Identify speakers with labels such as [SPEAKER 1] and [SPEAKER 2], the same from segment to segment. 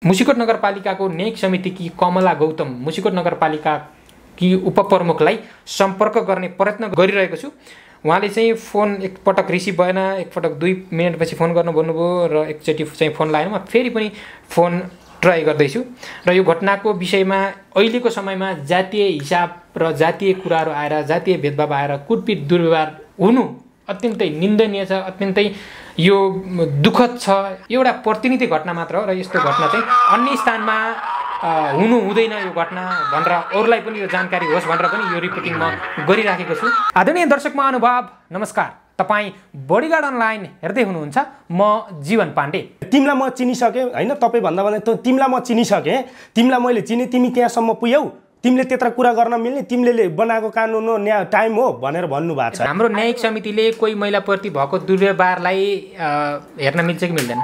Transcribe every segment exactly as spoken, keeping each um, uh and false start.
[SPEAKER 1] मुसिकोट नगरपालिकाको न्यायिक समितिकी कमला गौतम मुसिकोट नगरपालिकाकी उपप्रमुखलाई सम्पर्क गर्ने प्रयत्न गरिरहेको छु। उहाँले चाहिँ फोन एकपटक रिसिभ भएन, एकपटक दुई मिनटपछि फोन गर्न भन्नुभयो र एकचोटि चाहिँ फोन लागेन। म फेरि पनि फोन ट्राई गर्दैछु र यो घटनाको विषयमा अहिलेको समयमा जातीय हिसाब र जातीय कुराहरू आएर, जातीय भेदभाव आएर कुटपिट दुर्व्यवहार हुनु अत्यन्तै निन्दनीय छ, अत्यन्तै यो दुःखद छ। एउटा प्रतिनिधि घटना मात्र हो र यस्तो घटना चाहिँ अन्य स्थानमा हुनु हुँदैन यो घटना भनेर अरूलाई पनि यो जानकारी होस् भनेर पनि यो रिपोर्टिङ म गरिराखेको छु। आदरणीय दर्शक महानुभाव नमस्कार, तपाईँ बडीगार्ड अनलाइन हेर्दै हुनुहुन्छ। म जीवन पाण्डे।
[SPEAKER 2] तिमीलाई म चिनिसकेँ होइन, तपाईँ भन्दा भन्दा त तिमीलाई म चिनिसकेँ, तिमीलाई मैले चिने, तिमी त्यहाँसम्म पुग्यौ, तिमीले त्यत्र कुरा गर्न मिल्ने, तिमीले बनाएको कानुन हो, न्याय टाइम हो भनेर भन्नुभएको छ।
[SPEAKER 1] हाम्रो न्यायिक समितिले कोही महिलाप्रति भएको दुर्व्यवहारलाई हेर्न मिल्छ कि मिल्दैन?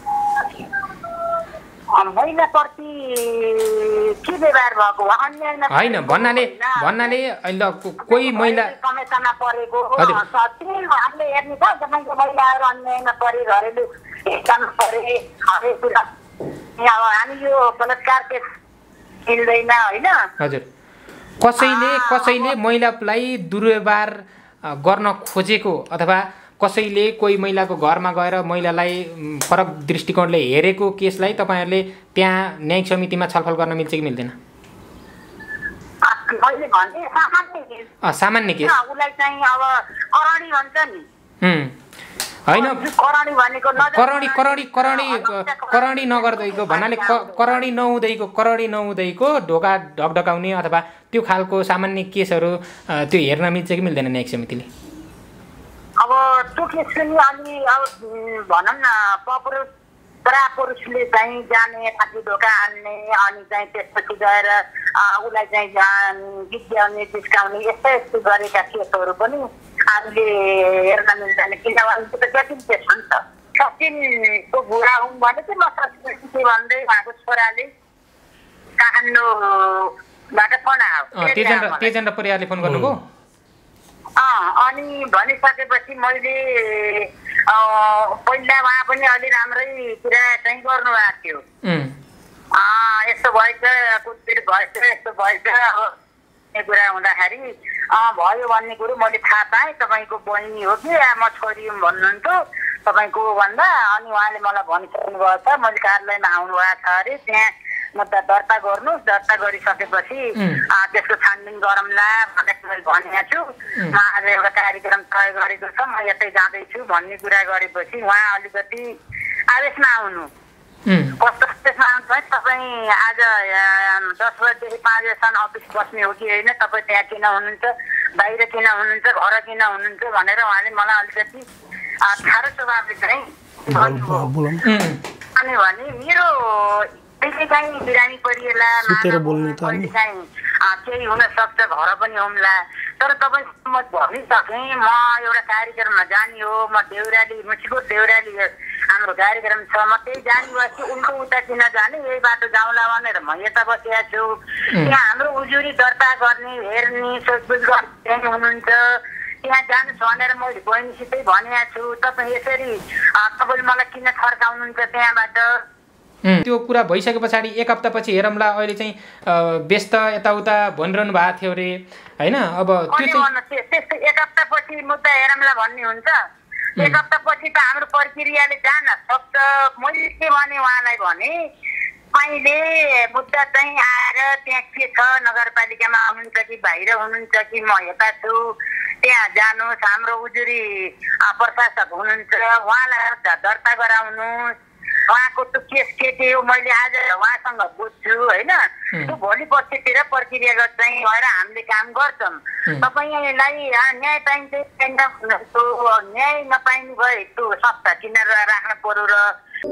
[SPEAKER 3] महिलाप्रति के व्यवहार भएको
[SPEAKER 1] होइन भन्नाले भन्नाले अहिले कोही महिला
[SPEAKER 3] समस्यामा परेको हामीले हेर्ने छ। तपाईँको महिलाहरू अन्यायमा परे, घरेलु हिंसामा परे, हरेक कुरा हामी यो बलात्कार केस मिल्दैन होइन।
[SPEAKER 1] हजुर, कसैले कसैले महिलालाई दुर्व्यवहार गर्न खोजेको अथवा कसैले कोही महिलाको घरमा गएर महिलालाई फरक दृष्टिकोणले हेरेको केसलाई तपाईँहरूले त्यहाँ न्यायिक समितिमा छलफल गर्न मिल्छ कि मिल्दैन? सामान्य केस होइन, करणी करणी करणी करणी नगर्दैको भन्नाले करणी नहुँदैको करणी नहुँदैको ढोका ढकढकाउने अथवा त्यो खालको सामान्य केसहरू त्यो हेर्न मिल्छ कि मिल्दैन न्यायिक समितिले?
[SPEAKER 3] अब त्यो केस पनि अलि अब भनौँ न पपुलर पुरा पुरुषले चाहिँ जाने, थाकी ढोका हान्ने, अनि चाहिँ त्यसपछि गएर उसलाई चाहिँ गीत गाउने, जिस्काउने यस्तो यस्तो गरेका केसहरू पनि हामीले हेर्न मिल्दैन। किनभने त्यो त जटिल केस हो नि त। सचिनको बुढा हुँ भने चाहिँ म सचिन के भन्दै उहाँको छोराले काठमाडौँबाट फोन आयो।
[SPEAKER 1] तेजेन्द्र परियारले फोन गर्नुभयो?
[SPEAKER 3] अनि भनिसकेपछि मैले पहिला उहाँ पनि अलि राम्रै कुरा चाहिँ गर्नुभएको थियो। यस्तो भएछ, कुटपिट भएछ, यस्तो भएछ कुरा हुँदाखेरि भयो भन्ने कुरो मैले थाहा पाएँ। तपाईँको बहिनी हो कि म छोरी हुँ भन्नुहुन्थ्यो तपाईँको भन्दा। अनि उहाँले मलाई भनिसक्नु भएको छ, मैले कार्यालयमा आउनु भएको छ अरे, त्यहाँ मुद्दा दर्ता गर्नुहोस्, दर्ता गरिसकेपछि त्यसको छानबिन गरौँला भनेर मैले भनेको छु। म आज एउटा कार्यक्रम तय गरेको छ, म यतै जाँदैछु भन्ने कुरा गरेपछि उहाँ अलिकति आवेशमा आउनु। कस्तो त्यसमा आउँछ है, तपाईँ आज दस बजीदेखि पाँच बजीसम्म अफिस बस्ने हो कि होइन, तपाईँ त्यहाँ किन हुनुहुन्छ, बाहिर किन हुनुहुन्छ, घर किन हुनुहुन्छ भनेर उहाँले मलाई अलिकति ठाडो स्वभावले चाहिँ भन्नुभयो। अनि भने मेरो अहिले चाहिँ बिरामी परिएला, अहिले चाहिँ केही हुनसक्छ, घर पनि होम्ला, तर तपाईँ म भनिसकेँ म एउटा कार्यक्रममा जाने हो, म देउराली मुसिकोट देउराली हाम्रो कार्यक्रम छ, म त्यही जाने बस्छु, उल्टो उता किन जाने, यही बाटो जाउँला भनेर म यता बसेको छु। त्यहाँ हाम्रो उजुरी दर्ता गर्ने, हेर्ने, सोधबुझ गर्ने हुनुहुन्छ, त्यहाँ जानुहोस् भनेर मैले बहिनीसितै भनेको छु। तपाईँ यसरी तपाईँले मलाई किन थर्काउनुहुन्छ त्यहाँबाट?
[SPEAKER 1] त्यो कुरा भइसके पछाडि एक हप्तापछि हेरौँला, अहिले चाहिँ व्यस्त यताउता भनिरहनु भएको थियो अरे होइन। अब त्यो
[SPEAKER 3] त्यस्तो एक हप्तापछि मुद्दा हेरौँला भन्ने हुन्छ? एक हप्तापछि त हाम्रो प्रक्रियाले जान सक्छ। मैले के भने उहाँलाई भने अहिले मुद्दा चाहिँ आएर त्यहाँ के छ, नगरपालिकामा हुनुहुन्छ कि बाहिर हुनुहुन्छ कि म यता छु, त्यहाँ जानुहोस्, हाम्रो उजुरी प्रशासक हुनुहुन्छ, उहाँलाई दर्ता गराउनुहोस्। उहाँको त्यो केस के के हो मैले आज उहाँसँग बुझ्छु होइन। त्यो भोलि पर्सितिर प्रक्रिया चाहिँ गएर हामीले काम गर्छौँ। तपाईँलाई न्याय पाइन्छ न्याय नपाइने भए त्यो संस्था किन राख्न पर्यो र?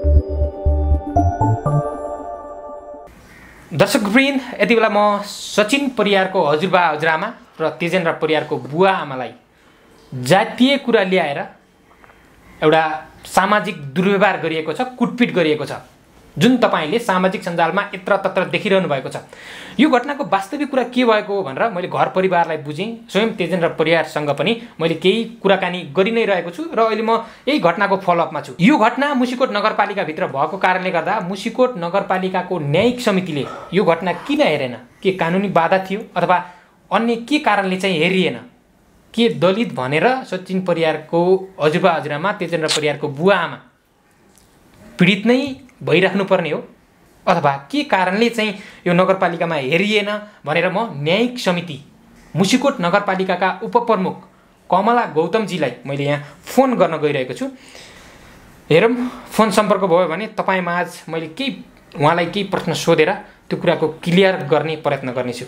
[SPEAKER 1] दर्शकवृन्द, यति बेला म सचिन परियारको हजुरबा हजुरआमा र तेजेन्द्र परियारको बुवा आमालाई जातीय कुरा ल्याएर एउटा सामाजिक दुर्व्यवहार गरिएको छ, कुटपिट गरिएको छ जुन तपाईँले सामाजिक सञ्जालमा यत्र तत्र देखिरहनु भएको छ। यो घटनाको वास्तविक कुरा के भएको हो भनेर मैले घर परिवारलाई बुझेँ, स्वयं तेजेन्द्र परियारसँग पनि मैले केही कुराकानी गरि नै रहेको छु र अहिले म यही घटनाको फलोअपमा छु। यो घटना मुसिकोट नगरपालिकाभित्र भएको कारणले गर्दा मुसिकोट नगरपालिकाको न्यायिक समितिले यो घटना किन हेरेन, के कानुनी बाधा थियो अथवा अन्य के कारणले चाहिँ हेरिएन, के दलित भनेर सचिन परियारको हजुरबा हजुरआमा तेजेन्द्र परियारको बुवा आमा पीडित नै भइराख्नुपर्ने हो अथवा के कारणले चाहिँ यो नगरपालिकामा हेरिएन भनेर म न्यायिक समिति मुसिकोट नगरपालिकाका उपप्रमुख कमला गौतमजीलाई मैले यहाँ फोन गर्न गइरहेको छु। हेरौँ फोन सम्पर्क भयो भने तपाईँमाझ मैले केही उहाँलाई केही प्रश्न सोधेर त्यो कुराको क्लियर गर्ने प्रयत्न गर्नेछु।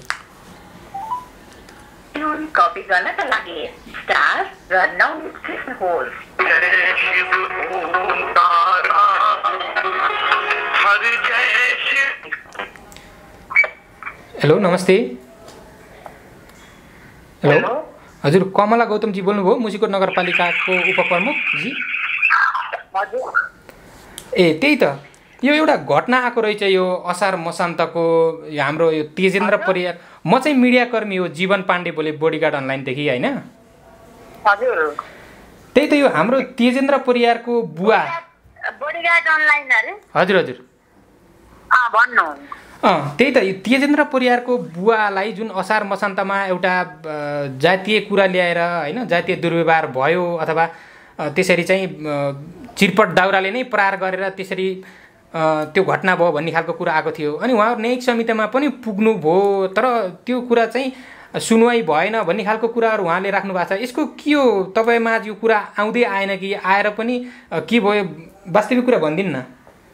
[SPEAKER 3] कपी गर्नका लागि स्टार र नौ होल्ड।
[SPEAKER 1] हेलो नमस्ते। हेलो हजुर कमला गौतमजी बोल्नुभयो मुसिकोट नगरपालिकाको उपप्रमुख जी? ए त्यही त, यो एउटा घटना आएको रहेछ यो असार मसान्तको हाम्रो यो तेजेन्द्र परियार। म चाहिँ मिडियाकर्मी हो, जीवन पाण्डे बोले, बडीगार्ड अनलाइनदेखि होइन।
[SPEAKER 3] हजुर
[SPEAKER 1] त्यही त, यो हाम्रो तेजेन्द्र परियारको बुवा।
[SPEAKER 3] बडीगार्ड अनलाइन अरे?
[SPEAKER 1] हजुर हजुर
[SPEAKER 3] अँ भन्नु।
[SPEAKER 1] अँ त्यही त, यो तेजेन्द्र परियारको बुवालाई जुन असार मसान्तमा एउटा जातीय कुरा ल्याएर होइन, जातीय दुर्व्यवहार भयो अथवा त्यसरी चाहिँ चिरपट दाउराले नै प्रहार गरेर त्यसरी त्यो घटना भयो भन्ने खालको कुरा आएको थियो। अनि उहाँहरू न्यायिक समितिमा पनि पुग्नु भयो, तर त्यो कुरा चाहिँ सुनवाई भएन भन्ने खालको कुराहरू उहाँले राख्नु भएको छ। यसको के हो, तपाईँमा यो कुरा आउँदै आएन कि आएर पनि के भयो, वास्तविक कुरा भनिदिनु न।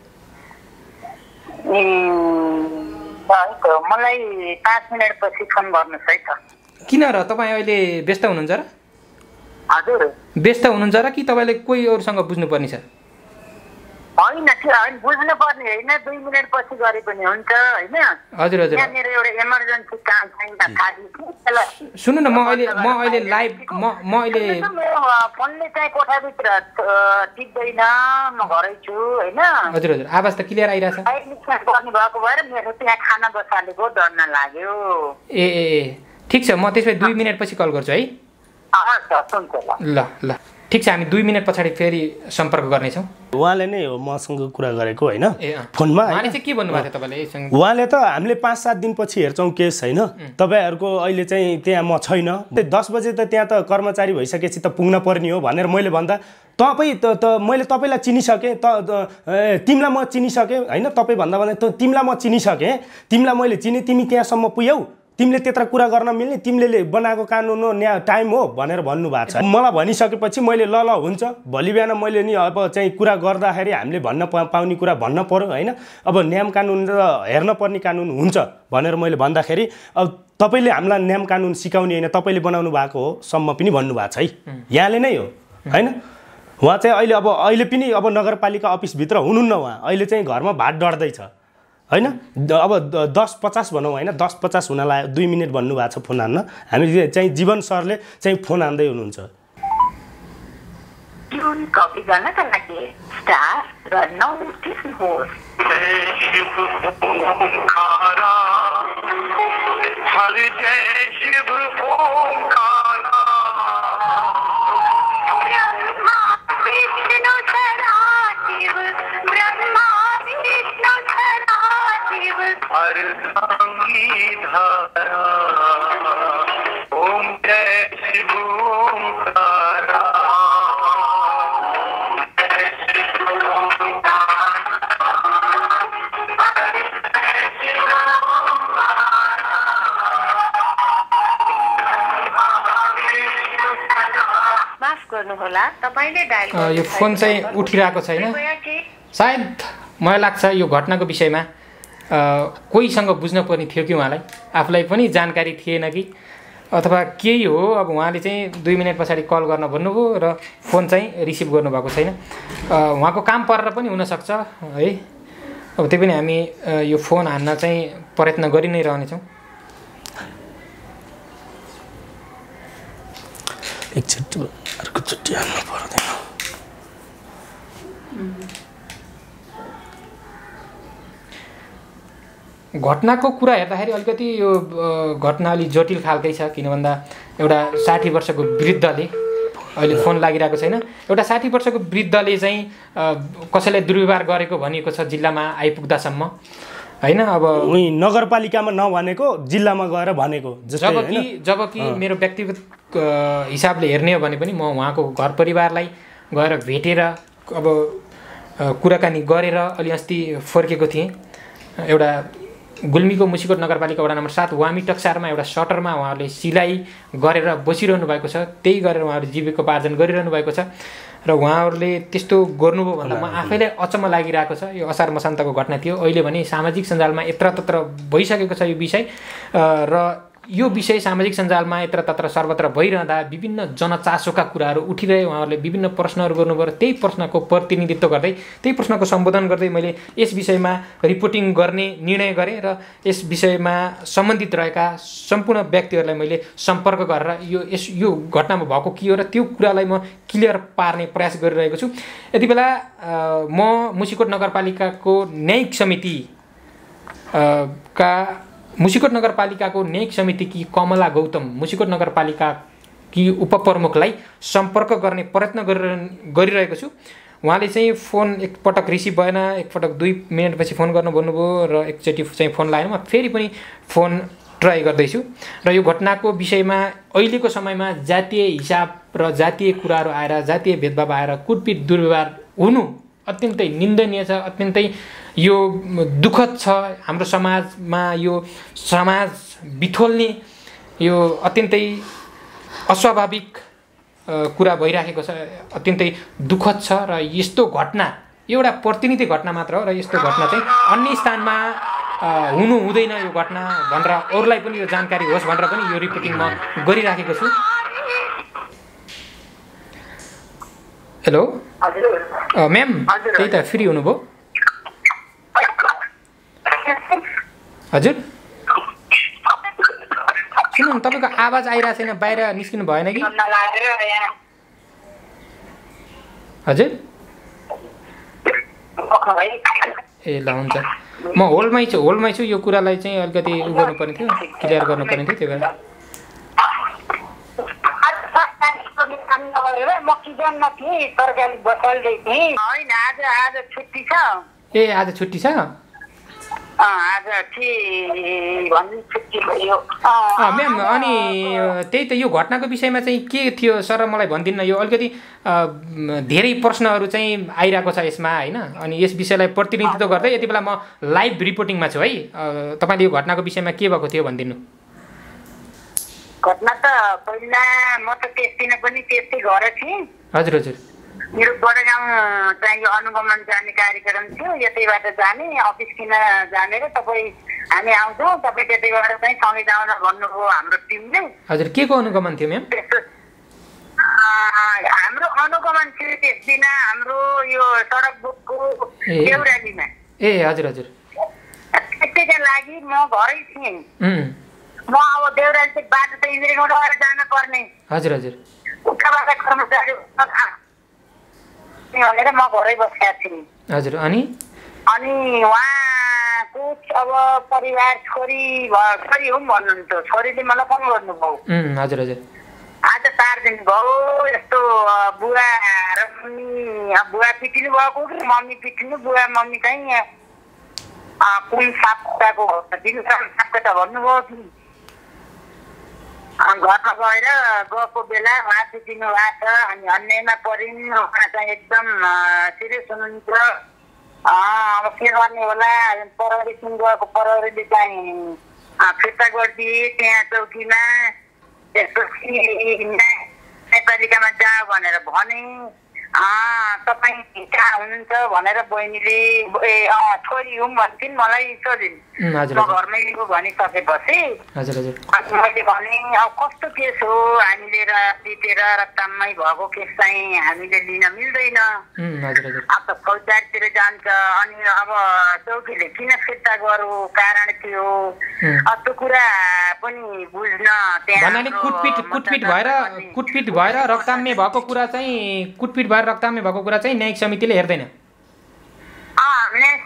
[SPEAKER 3] मलाई पाँच मिनट पछि फोन गर्नुहोस् है त।
[SPEAKER 1] किन र, तपाईँ अहिले व्यस्त हुनुहुन्छ र?
[SPEAKER 3] हजुर
[SPEAKER 1] व्यस्त हुनुहुन्छ र कि तपाईँले कोही अरूसँग बुझ्नुपर्ने छ?
[SPEAKER 3] होइन होइन बुझ्नु पर्ने होइन, दुई मिनट पछि गरे पनि हुन्छ होइन।
[SPEAKER 1] हजुर हजुर
[SPEAKER 3] मेरो एउटा इमर्जेन्सी काम छैन।
[SPEAKER 1] सुन्नु न, म अहिले म अहिले लाइभ म म अहिले
[SPEAKER 3] फोनले चाहिँ कोठाभित्र टिप्दैन, म घरै छु होइन।
[SPEAKER 1] हजुर हजुर आवाज त क्लियर आइरहेछ।
[SPEAKER 3] गर्नु भएको भएर मेरो त्यहाँ खाना बसालेको डर नलाग्यो।
[SPEAKER 1] ए ए ए ठिक छ, म त्यसपछि दुई मिनट पछि कल गर्छु है। ल ल ठिक छ, हामी दुई मिनट पछाडि फेरि सम्पर्क गर्नेछौँ।
[SPEAKER 2] उहाँले नै हो मसँग कुरा गरेको होइन फोनमा।
[SPEAKER 1] उहाँले चाहिँ के भन्नुभएको थियो तपाईँले?
[SPEAKER 2] उहाँले त हामीले पाँच सात दिनपछि हेर्छौँ केस होइन, तपाईँहरूको अहिले चाहिँ त्यहाँ म छैन, दस बजे त त्यहाँ त कर्मचारी भइसकेपछि त पुग्न पर्ने हो भनेर मैले भन्दा तपाईँ त त मैले तपाईँलाई चिनिसकेँ, त तिमीलाई म चिनिसकेँ होइन, तपाईँ भन्दा भन्दा त तिमीलाई म चिनिसकेँ, तिमीलाई मैले चिने, तिमी त्यहाँसम्म पुग्यौ, तिमीले त्यत्र कुरा गर्न मिल्ने, तिमीले बनाएको कानुन हो, न्याय टाइम हो भनेर भन्नुभएको छ। मलाई भनिसकेपछि मैले ल ल हुन्छ, भोलि बिहान मैले नि अब चाहिँ कुरा गर्दाखेरि हामीले भन्न पाउने कुरा भन्न पर्यो होइन। अब नियम कानुन र हेर्न पर्ने कानुन हुन्छ भनेर मैले भन्दाखेरि अब तपाईँले हामीलाई नियम कानुन सिकाउने होइन, तपाईँले बनाउनु भएको हो सम्म पनि भन्नुभएको छ है, यहाँले नै हो होइन। उहाँ चाहिँ अहिले अब अहिले पनि अब नगरपालिका अफिसभित्र हुनुहुन्न, उहाँ अहिले चाहिँ घरमा भात डढ्दैछ होइन। अब दस पचास भनौँ होइन, दस पचास हुन लाग्यो, दुई मिनट भन्नुभएको छ फोन हान्न। हामी चाहिँ जीवन सरले चाहिँ फोन हान्दै हुनुहुन्छ।
[SPEAKER 3] कपी गर्नका लागि स्टार र नौ होल्ड।
[SPEAKER 1] यो फोन चाहिँ उठिरहेको छैन, सायद मलाई लाग्छ यो घटनाको विषयमा कोहीसँग बुझ्न पर्ने थियो कि उहाँलाई, आफूलाई पनि जानकारी थिएन कि अथवा केही हो। अब उहाँले चाहिँ दुई मिनट पछाडि कल गर्न भन्नुभयो र फोन चाहिँ रिसिभ गर्नुभएको छैन। उहाँको काम परेर पनि हुनसक्छ है। अब त्यही पनि हामी यो फोन हान्न चाहिँ प्रयत्न गरि नै रहनेछौँ।
[SPEAKER 2] एकचोटि अर्कोचोटि हाल्नु पर्दैन।
[SPEAKER 1] घटनाको कुरा हेर्दाखेरि अलिकति यो घटना अलिक जटिल खालकै छ। किन भन्दा एउटा साठी वर्षको वृद्धले अहिले फोन लागिरहेको छैन, एउटा साठी वर्षको वृद्धले चाहिँ कसैलाई दुर्व्यवहार गरेको भनिएको छ जिल्लामा आइपुग्दासम्म होइन। अब
[SPEAKER 2] उही नगरपालिकामा नभनेको जिल्लामा गएर भनेको जस्तै
[SPEAKER 1] जबकि जबकि मेरो व्यक्तिगत हिसाबले हेर्ने हो भने पनि म उहाँको घर परिवारलाई गएर भेटेर अब कुराकानी गरेर अलि अस्ति फर्केको थिएँ। एउटा गुल्मीको मुसिकोट नगरपालिका वडा नम्बर सात वामी टक्सारमा एउटा सटरमा उहाँहरूले सिलाइ गरेर बसिरहनु भएको छ, त्यही गरेर उहाँहरू जीविकोपार्जन गरिरहनु भएको छ र उहाँहरूले त्यस्तो गर्नुभयो भन्दा म आफैलाई अचम्म लागिरहेको छ। यो असार मसान्तको घटना थियो, अहिले भने सामाजिक सञ्जालमा यत्रतत्र भइसकेको छ यो विषय र यो विषय सामाजिक सञ्जालमा यत्रतत्र सर्वत्र भइरहँदा विभिन्न जनचासोका कुराहरू उठिरहे, उहाँहरूले विभिन्न प्रश्नहरू गर्नुभयो र त्यही प्रश्नको प्रतिनिधित्व गर्दै त्यही प्रश्नको सम्बोधन गर्दै मैले यस विषयमा रिपोर्टिङ गर्ने निर्णय गरेँ र यस विषयमा सम्बन्धित रहेका सम्पूर्ण व्यक्तिहरूलाई मैले सम्पर्क गरेर यो यस यो घटनामा भएको के हो र त्यो कुरालाई म क्लियर पार्ने प्रयास गरिरहेको छु। यति बेला म मुसिकोट नगरपालिकाको न्यायिक समिति का मुसिकोट नगरपालिकाको न्यायिक समितिकी कमला गौतम मुसिकोट नगरपालिकाकी उपप्रमुखलाई सम्पर्क गर्ने प्रयत्न गरिरहेको छु। उहाँले चाहिँ फोन एकपटक रिसिभ भएन, एकपटक दुई मिनटपछि फोन गर्न भन्नुभयो र एकचोटि चाहिँ फोन लागेन। म फेरि पनि फोन ट्राई गर्दैछु र यो घटनाको विषयमा अहिलेको समयमा जातीय हिसाब र जातीय कुराहरू आएर जातीय भेदभाव आएर कुटपिट दुर्व्यवहार हुनु अत्यन्तै निन्दनीय छ, अत्यन्तै यो दुःखद छ। हाम्रो समाजमा यो समाज बिथोल्ने यो अत्यन्तै अस्वाभाविक कुरा भइराखेको छ, अत्यन्तै दुःखद छ र यस्तो घटना एउटा प्रतिनिधि घटना मात्र हो र यस्तो घटना चाहिँ अन्य स्थानमा हुनु हुँदैन यो घटना भनेर अरूलाई पनि यो जानकारी होस् भनेर पनि यो रिपोर्टिङ म गरिराखेको छु। हेलो म्याम, त्यही त फ्री हुनुभयो? हजुर सुन्नु, तपाईँको आवाज आइरहेको छैन, बाहिर निस्किनु भएन कि? हजुर ए ल हुन्छ, म होल्डमै छु होल्डमै छु यो कुरालाई चाहिँ अलिकति उ गर्नुपर्ने थियो, क्लियर गर्नुपर्ने थियो, त्यही भएर
[SPEAKER 3] म किचनमा थिएँ, तरकारी बसाल्दै थिएँ। होइन आज आज छुट्टी छ।
[SPEAKER 1] ए आज छुट्टी छ?
[SPEAKER 3] आज छुट्टी भयो
[SPEAKER 1] म्याम। अनि त्यही त यो घटनाको विषयमा चाहिँ के थियो सर मलाई भनिदिनु न। यो अलिकति धेरै प्रश्नहरू चाहिँ आइरहेको छ यसमा होइन। अनि यस विषयलाई प्रतिनिधित्व गर्दै यति बेला म लाइभ रिपोर्टिङमा छु है। तपाईँले यो घटनाको विषयमा के भएको थियो भनिदिनु।
[SPEAKER 3] घटना त पहिला म त त्यस दिन पनि त्यस्तै घर थिएँ।
[SPEAKER 1] हजुर हजुर।
[SPEAKER 3] मेरो बडगाउँ चाहिँ यो अनुगमन जाने कार्यक्रम थियो, यतैबाट जाने अफिस किन जाने र तपाईँ हामी आउँछौँ, तपाईँ त्यतैबाट चाहिँ सँगै जाउन भन्नुभयो हाम्रो टिमले।
[SPEAKER 1] हजुर के को अनुगमन थियो म्याम?
[SPEAKER 3] हाम्रो अनुगमन थियो त्यस दिन हाम्रो यो सडक बुकको देउरालीमा।
[SPEAKER 1] ए हजुर हजुर।
[SPEAKER 3] त्यसैका लागि म घरै थिएँ। म अब देउराली चाहिँ बाटो त इन्द्रिङबाट गएर जान पर्ने।
[SPEAKER 1] हजुर हजुर।
[SPEAKER 3] उताबाट कर्मचारी भनेर म घरै बसेका थिएँ।
[SPEAKER 1] हजुर। अनि
[SPEAKER 3] अनि उहाँको अब परिवार छोरी छोरी हुँ भन्नुहुन्छ, छोरीले मलाई फोन गर्नुभयो।
[SPEAKER 1] हजुर हजुर।
[SPEAKER 3] आज चार दिन भयो यस्तो बुवा र मम्मी, बुवा पिटिनु भएको कि मम्मी पिटिनु, बुवा मम्मी चाहिँ कुन सापटाको दिनु सापटा भन्नुभयो कि घरमा गएर गएको बेला उहाँ पिटिनु भएको छ। अनि अन्यमा परिन्, उहाँ चाहिँ एकदम सिरियस हुनुहुन्छ। अब के गर्ने होला, प्रहरीसँग गएको प्रहरीले चाहिँ फिर्ता गरिदिए त्यहाँ चौकीमा। त्यसपछि न्यायपालिकामा जाऊ भनेर भने। तपाईँ कहाँ हुनुहुन्छ भनेर बहिनीले छोरी हुँ भन्थिन्, मलाई सोधिन्। म घरमै भनिसकेपछि अनि मैले भने अब कस्तो केस हो, हामीले र पिटेर रक्तमै भएको केस चाहिँ हामीले लिन मिल्दैन, अब त फौजदारीतिर जान्छ। अनि अब चौकीले किन फिर्ता गरौँ, कारण के हो, अब त्यो कुरा पनि बुझ्न
[SPEAKER 1] त्यहाँ कुटपिट कुटपिट भएर कुटपिट भएर रक्ताम्य भएको कुरा चाहिँ कुटपिट भएर रक्ताम्य भएको कुरा चाहिँ न्यायिक समितिले हेर्दैन।
[SPEAKER 3] न्यायिक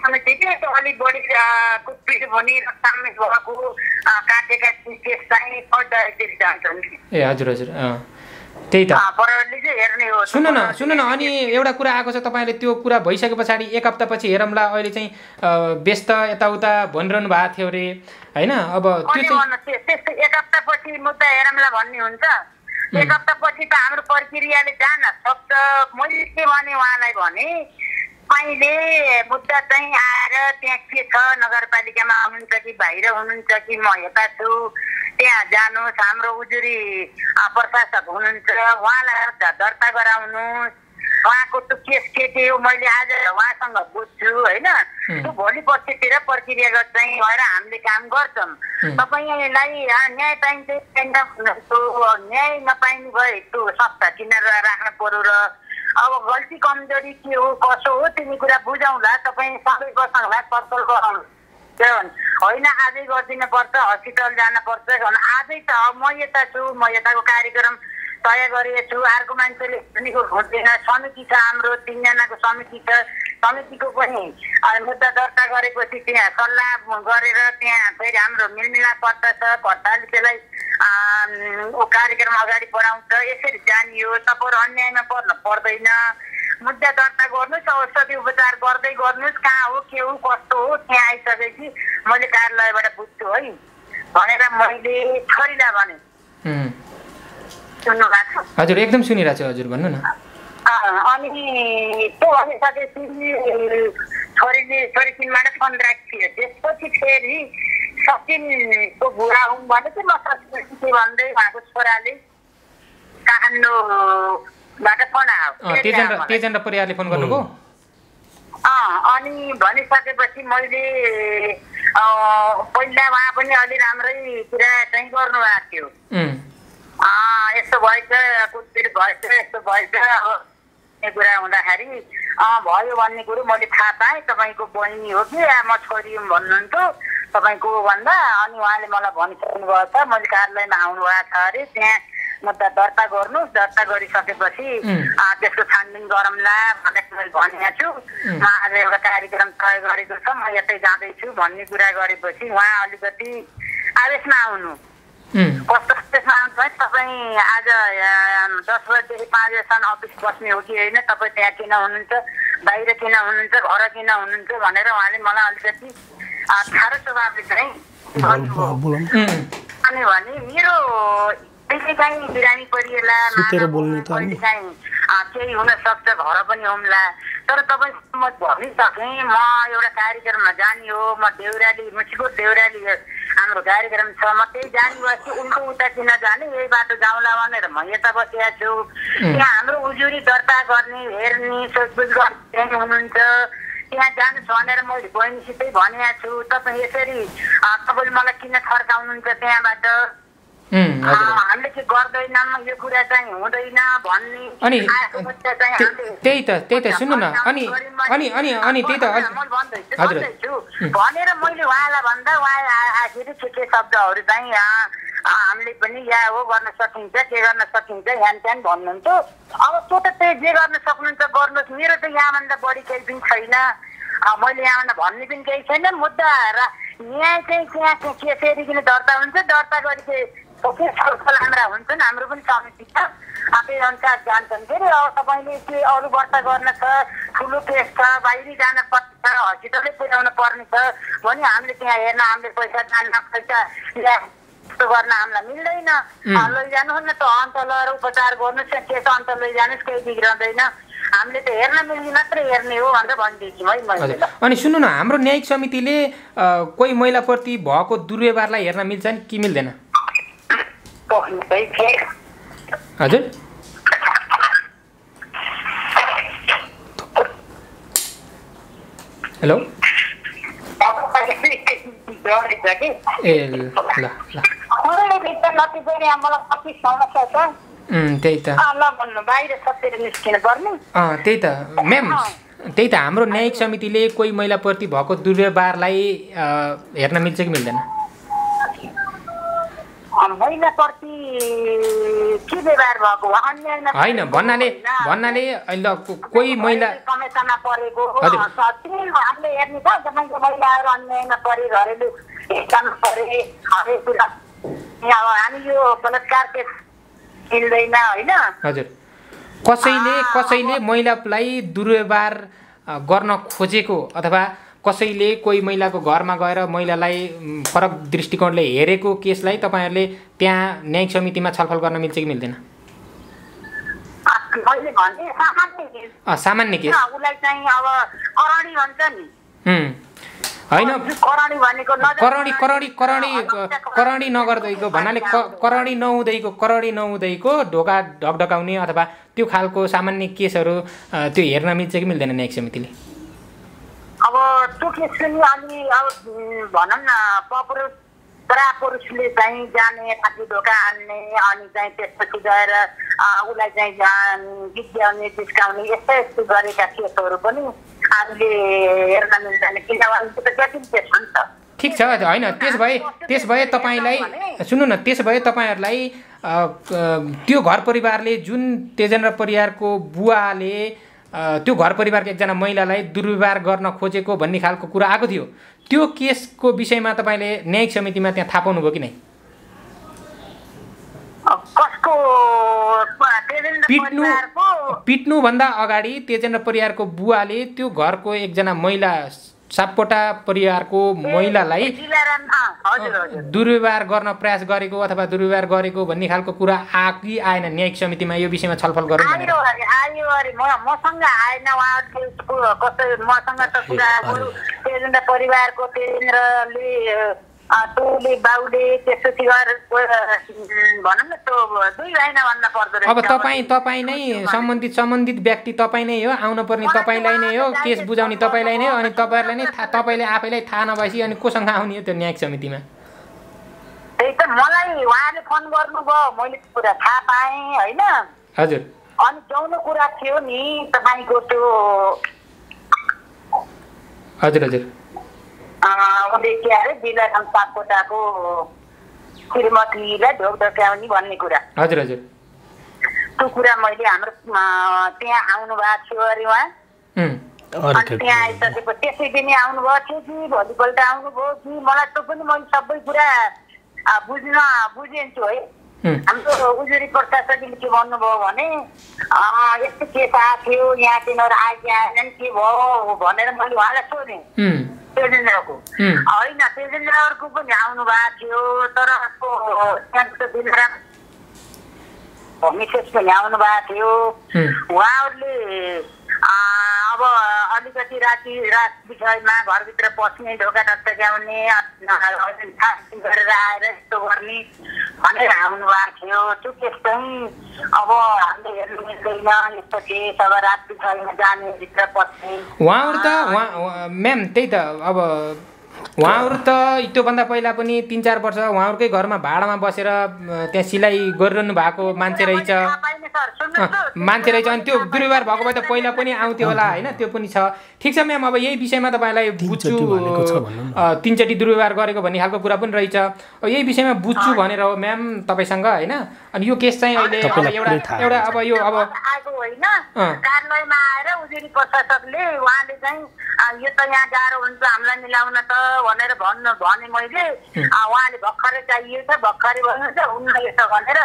[SPEAKER 3] समितिले अलिक बढी कुटपिट भनी सामेल भएको काटेका केस चाहिँ फर्स्ट डाइरेक्टरी जान्छन्।
[SPEAKER 1] ए हजुर हजुर त्यही त
[SPEAKER 3] प्रहरीले चाहिँ हेर्ने हो।
[SPEAKER 1] सुन न सुन न अनि एउटा कुरा आएको छ तपाईँले त्यो कुरा भइसके पछाडि एक हप्तापछि हेरौँला अहिले चाहिँ व्यस्त यताउता भनिरहनु भएको थियो अरे होइन अब त्यो चाहिँ
[SPEAKER 3] त्यस्तै एक हप्तापछि मुद्दा हेरौँला भन्ने हुन्छ। एक हप्तापछि त हाम्रो प्रक्रियाले जान सक्छ। मैले के भने उहाँलाई भने अहिले मुद्दा चाहिँ आएर त्यहाँ के छ नगरपालिकामा आउनुहुन्छ कि बाहिर हुनुहुन्छ कि म यता छु त्यहाँ जानुहोस् हाम्रो उजुरी प्रशासक हुनुहुन्छ उहाँलाई दर्ता गराउनुहोस्। उहाँको त्यो केस के के हो मैले आज उहाँसँग बुझ्छु होइन। त्यो भोलि पर्सितिर प्रक्रिया चाहिँ भएर हामीले काम गर्छौँ। तपाईँलाई न्याय पाइन्छ न्याय नपाइने भए त्यो संस्था किन राख्नु पर्यो र अब गल्ती कमजोरी के हो कसो हो तिमी कुरा बुझाउँला। तपाईँ सबै बस्नुलाई पर्सल गराउनु होइन आजै गरिदिनु पर्छ हस्पिटल जानुपर्छ आजै त म यता छु म यताको कार्यक्रम तय गरेको छु। अर्को मान्छेले भनेको हुँदैन। समिति छ हाम्रो तिनजनाको समिति छ। समितिको पनि मुद्दा दर्ता गरेपछि त्यहाँ सल्लाह गरेर त्यहाँ फेरि हाम्रो मिलमिलाप पर्दा छ पर्दाले त्यसलाई कार्यक्रम अगाडि बढाउँछ। यसरी जानियो तपाईँहरू अन्यायमा पर्न पर्दैन। मुद्दा दर्ता गर्नुहोस् औषधि उपचार गर्दै गर्नुहोस् कहाँ हो के हो कस्तो हो त्यहाँ आइसकेपछि मैले कार्यालयबाट बुझ्छु है भनेर मैले छोरीलाई भने। सुन्नु भएको छ?
[SPEAKER 1] हजुर एकदम सुनिरहेको छु हजुर भन्नु न।
[SPEAKER 3] अनि त्यो भनिसकेपछि छोरीले छोरी तिनबाट फोन राखेको थियो। त्यसपछि फेरि सचिनको बुढा हुँ भने चाहिँ म सचिन के भन्दै उहाँको छोराले काठमाडौँबाट फोन आयो।
[SPEAKER 1] तेजेन्द्र परियारले फोन गर्नुभयो?
[SPEAKER 3] अनि भनिसकेपछि मैले पहिला उहाँ पनि अलि राम्रै कुरा चाहिँ गर्नुभएको थियो। यस्तो भएछ कुटपिट भएछ यस्तो भएछ अब कुरा हुँदाखेरि भयो भन्ने कुरो मैले थाहा पाएँ। तपाईँको बहिनी हो कि म छोरी हुँ भन्नुहुन्थ्यो तपाईँको भन्दा अनि उहाँले मलाई भनिसक्नु भएको छ मैले कार्यालयमा आउनु भएको छ अरे त्यहाँ मुद्दा दर्ता गर्नुहोस्। दर्ता गरिसकेपछि त्यसको छानबिन गरौँला भनेर मैले भनेको छु। म आज एउटा कार्यक्रम तय गरेको छ म यतै जाँदैछु भन्ने कुरा गरेपछि उहाँ अलिकति आवेशमा आउनु। कस्तो त्यसमा आउँछ है तपाईँ आज दस बजीदेखि पाँच बजीसम्म अफिस बस्ने हो कि होइन तपाईँ त्यहाँ किन हुनुहुन्छ बाहिर किन हुनुहुन्छ घर किन हुनुहुन्छ भनेर उहाँले मलाई अलिकति ठाडो स्वभावले चाहिँ भन्नुभयो। अनि भने मेरो त्यसले चाहिँ बिरामी परिएला कहिले चाहिँ केही हुनसक्छ घर पनि होम्ला तर तपाईँ म भनिसकेँ म एउटा कार्यक्रममा जाने हो। म देउराली मुसिकोट देउराली हाम्रो कार्यक्रम छ म त्यही जाने बस्छु उल्टो उता किन जाने यही बाटो जाउँला भनेर म यता बसेको छु। त्यहाँ हाम्रो उजुरी दर्ता गर्ने हेर्ने सोधबुझ गर्ने हुनुहुन्छ त्यहाँ जानुहोस् भनेर मैले बहिनीसितै भनेको छु। तपाईँ यसरी तपाईँले मलाई किन थर्काउनुहुन्छ त्यहाँबाट हामीले के गर्दैनौँ यो कुरा चाहिँ हुँदैन भन्ने
[SPEAKER 1] अनि त्यही त त्यही त सुन्नु न अनि अनि अनि अनि त्यही त
[SPEAKER 3] भन्दैछु भनेर मैले उहाँलाई भन्दा उहाँ आखिर के के शब्दहरू चाहिँ हामीले पनि या हो गर्न सकिन्छ के गर्न सकिन्छ ह्यान त्यान भन्नुहुन्थ्यो। अब त्यो त त्यही जे गर्न सक्नुहुन्छ गर्नुहोस् मेरो त यहाँभन्दा बढी केही पनि छैन। मैले यहाँभन्दा भन्ने पनि केही छैन। मुद्दा न्याय चाहिँ त्यहाँ के फेरि दर्ता हुन्छ दर्ता गरी छलफल हाम्रा हुन्छन् हाम्रो पनि समिति छ त्यही अनुसार जान्छन्। फेरि अब तपाईँले के अरू व्रत गर्न छ ठुलो केस छ बाहिरी जान पर्छ हस्पिटलै पुर्याउनु पर्ने छ भने हामीले त्यहाँ हेर्न हामीले पैसा जान्न पैसा यस्तो गर्न हामीलाई मिल्दैन। लैजानुहोस् न त अन्त लगेर उपचार गर्नुहोस् केस अन्त लैजानुहोस् केही बिग्रँदैन हामीले त हेर्न मिल्ने मात्रै हेर्ने हो भनेर भनिदिन्छु है मैले।
[SPEAKER 1] अनि सुन्नु न हाम्रो न्यायिक समितिले कोही महिलाप्रति भएको दुर्व्यवहारलाई हेर्न मिल्छ नि कि मिल्दैन? हजुर हेलो ए ल ल त्यही त त्यही त म्याम त्यही त हाम्रो न्यायिक समितिले कोही महिलाप्रति भएको दुर्व्यवहारलाई हेर्न मिल्छ कि मिल्दैन?
[SPEAKER 3] महिलाप्रति के व्यवहार भएको अन्याय
[SPEAKER 1] होइन भन्नाले भन्नाले अहिले कोही महिला
[SPEAKER 3] समस्यामा परेको हामीले हेर्ने छ तपाईँको महिलाहरू अन्यायमा परे घरेलु हिंसामा परे हरेक कुरा अब हामी यो बलात्कार केस मिल्दैन होइन।
[SPEAKER 1] हजुर कसैले कसैले महिलालाई दुर्व्यवहार गर्न खोजेको अथवा कसैले कोही महिलाको घरमा गएर महिलालाई फरक दृष्टिकोणले हेरेको केसलाई तपाईँहरूले त्यहाँ न्यायिक समितिमा छलफल गर्न मिल्छ कि मिल्दैन? सामान्य केस
[SPEAKER 3] उसलाई चाहिँ अब करणी भन्छ नि
[SPEAKER 1] होइन करणी करणी करणी करणी नगर्दैको भन्नाले करणी नहुँदैको करणी नहुँदैको ढोका ढकढकाउने अथवा त्यो खालको सामान्य केसहरू त्यो हेर्न मिल्छ कि मिल्दैन न्यायिक समितिले?
[SPEAKER 3] अब त्यो केस पनि अलि अब भनौँ न पपुलर पुरुषले चाहिँ जाने थाकी ढोका हान्ने अनि चाहिँ त्यसपछि गएर उसलाई चाहिँ गिज्याउने जिस्काउने यस्तो यस्तो गरेका केसहरू पनि हामीले हेर्न मिल्दैन किनभने त्यो त जटिल केस हो नि त।
[SPEAKER 1] ठिक छ होइन त्यस भए त्यस भए तपाईँलाई सुन्नु न त्यस भए तपाईँहरूलाई त्यो घर परिवारले जुन तेजेन्द्र परियारको बुवाले त्यो घर परिवारको एकजना महिलालाई दुर्व्यवहार गर्न खोजेको भन्ने खालको कुरा आएको थियो त्यो केसको विषयमा तपाईँले न्यायिक समितिमा त्यहाँ थाहा पाउनुभयो कि नै?
[SPEAKER 3] कसको
[SPEAKER 1] पिट्नु पिट्नुभन्दा अगाडि तेजेन्द्र परियारको बुवाले त्यो घरको एकजना महिला सापकोटा परिवारको महिलालाई दुर्व्यवहार गर्न प्रयास गरेको अथवा दुर्व्यवहार गरेको भन्ने खालको कुरा आयो कि आएन न्यायिक समितिमा यो विषयमा छलफल गरौँ भनेर?
[SPEAKER 3] आयो अरे मसँग आएन उहाँहरूले कसै मसँग त कुरा तेजेन्द्र परिवारको तेजेन्द्रले टोले बाउले त्यसपछि भनौँ न त्यो दुई महिना भन्दा पर्दो रहेछ।
[SPEAKER 1] अब तपाईँ तपाईँ नै सम्बन्धित सम्बन्धित व्यक्ति तपाईँ नै हो आउनु पर्ने तपाईँलाई नै हो केस बुझाउने तपाईँलाई नै हो अनि तपाईँहरूलाई नै थाहा तपाईँले आफैलाई थाहा नभएपछि अनि कोसँग आउने हो त्यो न्यायिक समितिमा?
[SPEAKER 3] त्यही त मलाई उहाँले फोन गर्नुभयो मैले कुरा थाहा पाएँ होइन।
[SPEAKER 1] हजुर
[SPEAKER 3] अनि जाउनु कुरा थियो नि तपाईँको त्यो
[SPEAKER 1] हजुर हजुर
[SPEAKER 3] उसले के अरे जिल्ला सापकोटाको श्रीमतीलाई ढोक ढकाउने भन्ने कुरा।
[SPEAKER 1] हजुर हजुर
[SPEAKER 3] त्यो कुरा मैले हाम्रो त्यहाँ आउनु भएको थियो अरे उहाँ अनि त्यहाँ आइसकेपछि त्यसै पनि आउनुभएको थियो कि भोलिपल्ट आउनुभयो कि मलाई त्यो पनि मैले सबै कुरा बुझ्न बुझिन्छु है। हाम्रो उजुरी प्रशासकले के भन्नुभयो भने यस्तो केस आएको थियो यहाँ तिनीहरू आइके आएनन् के भयो भनेर मैले उहाँलाई सोधेँ तेजेन्द्रको होइन तेजेन्द्रहरूको पनि आउनु भएको थियो तर त्यहाँको दिलराम मिसेस पनि आउनु भएको थियो उहाँहरूले अब अलिकति राति रात विषयमा घरभित्र पस्ने ढोका टक्ट्याउने गरेर आएर यस्तो गर्ने भनेर आउनु भएको थियो त्यो केस चाहिँ अब हामीले हेर्नु मिल्दैन यस्तो केस अब रात विषयमा जाने भित्र पस्ने
[SPEAKER 1] उहाँहरू त उहाँ म्याम त्यही त अब उहाँहरू त त्योभन्दा पहिला पनि तिन चार वर्ष उहाँहरूकै घरमा भाडामा बसेर त्यहाँ सिलाइ गरिरहनु भएको मान्छे रहेछ मान्छे रहेछ अनि त्यो दुर्व्यवहार भएको भए त पहिला पनि आउँथ्यो होला होइन त्यो पनि छ। ठिक छ म्याम अब यही विषयमा तपाईँलाई बुझ्छु तिनचोटि दुर्व्यवहार गरेको भन्ने खालको कुरा पनि रहेछ यही विषयमा बुझ्छु भनेर हो म्याम तपाईँसँग होइन। अनि यो केस चाहिँ अहिले एउटा एउटा अब यो अब
[SPEAKER 3] आएको होइन कार्यालयमा आएर उजुरी प्रशासकले उहाँले चाहिँ यो त यहाँ गाह्रो हुन्छ हामीलाई मिलाउन त भनेर भन्नु भने मैले उहाँले भर्खरै चाहियो छ भर्खरै भन्नुहुन्छ हुन्न यसो भनेर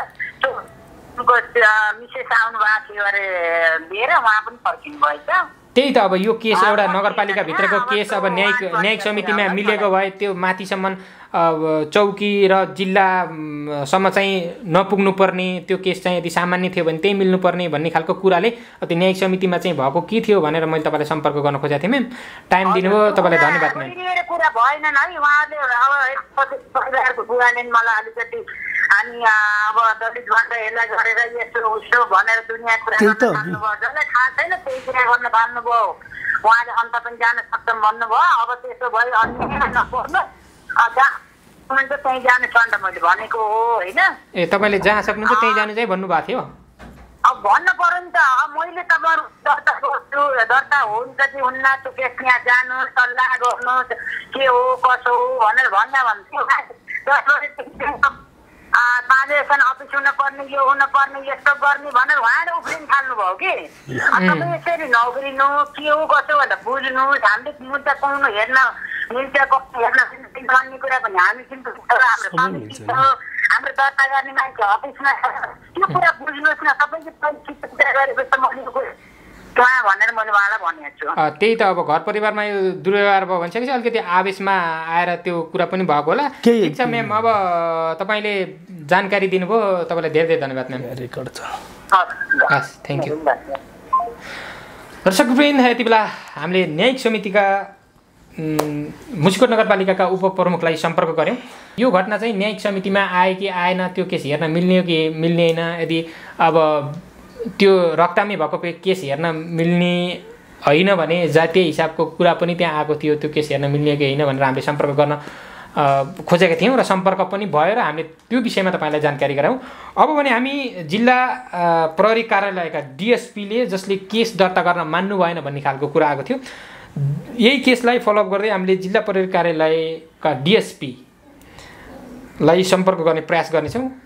[SPEAKER 3] मिसेस आउनु भएको थियो अरे लिएर उहाँ पनि फर्किनु भएछ।
[SPEAKER 1] त्यही त अब यो केस एउटा नगरपालिकाभित्रको केस अब न्यायिक न्यायिक समितिमा मिलेको भए त्यो माथिसम्म चौकी र जिल्लासम्म चाहिँ नपुग्नु पर्ने त्यो केस चाहिँ यदि सामान्य थियो भने त्यही मिल्नुपर्ने भन्ने खालको कुराले त्यो न्यायिक समितिमा चाहिँ भएको के थियो भनेर मैले तपाईँलाई सम्पर्क गर्न खोजेको थिएँ म्याम टाइम दिनुभयो तपाईँलाई धन्यवाद म्याम।
[SPEAKER 3] कुरा भएन है उहाँले अब परिवारको बुवाले मलाई अलिकति अनि अब दलित भनेर यसलाई गरेर यसो उसो भनेर दुनियाँ कुरा गर्नुभयो जसलाई थाहा छैन त्यही कुरा गर्न थाल्नुभयो उहाँले अन्त पनि जान सक्छौँ भन्नुभयो अब त्यसो भयो अन्य नपर्नु त्यहीँ जानु छ अन्त मैले भनेको हो होइन।
[SPEAKER 1] ए तपाईँले जहाँ सक्नुहुन्छ त्यहीँ जानु चाहिँ भन्नुभएको थियो
[SPEAKER 3] अब भन्नु पर्यो नि त अब मैले तपाईँहरू दर्ता गर्छु दर्ता हुन्छ कि हुन्न त्यो केस यहाँ जानु सल्लाह गर्नु के हो कसो हो भनेर भन्दा भन्थ्यो दस बजे ट्रान्जेक्सन अफिस हुनुपर्ने यो हुनुपर्ने यस्तो गर्ने भनेर उहाँले उफ्रिन थाल्नुभयो कि तपाईँ यसरी नउफ्रिनु के हो कसो भनेर बुझ्नु हामीले मुद्दा पाउनु हेर्न मिल्छ कस्तो हेर्न भन्ने कुरा पनि हामी हाम्रो हाम्रो दर्ता गर्ने मान्छे अफिसमा त्यो कुरा बुझ्नुहोस् न तपाईँले गरेपछि मैले भनेर मैले उहाँलाई भनेको छु।
[SPEAKER 1] त्यही त अब घर परिवारमा यो दुर्व्यवहार भयो भन्छ कि अलिकति आवेशमा आएर त्यो कुरा पनि भएको होला। ठिक छ म्याम, अब तपाईँले जानकारी दिनुभयो, तपाईँलाई धेरै धेरै धन्यवाद म्याम।
[SPEAKER 2] रेकर्ड छ।
[SPEAKER 1] हस्, थ्याङ्क यू। दर्शकवृन्द, यति बेला हामीले न्यायिक समितिका मुसिकोट नगरपालिकाका उपप्रमुखलाई सम्पर्क गऱ्यौँ। यो घटना चाहिँ न्यायिक समितिमा आयो कि आएन, त्यो केस हेर्न मिल्ने हो कि मिल्ने होइन, यदि अब त्यो रक्तामी भएको केस हेर्न मिल्ने होइन भने जातीय हिसाबको कुरा पनि त्यहाँ आएको थियो, त्यो केस हेर्न मिल्ने कि होइन भनेर हामीले सम्पर्क गर्न खोजेका थियौँ र सम्पर्क पनि भयो र हामीले त्यो विषयमा तपाईँलाई जानकारी गरायौँ। अब भने हामी जिल्ला प्रहरी कार्यालयका डिएसपीले जसले केस दर्ता गर्न मान्नु भएन भन्ने खालको कुरा आएको थियो, यही केसलाई फलोअप गर्दै हामीले जिल्ला प्रहरी कार्यालयका डिएसपीलाई सम्पर्क गर्ने प्रयास गर्नेछौँ।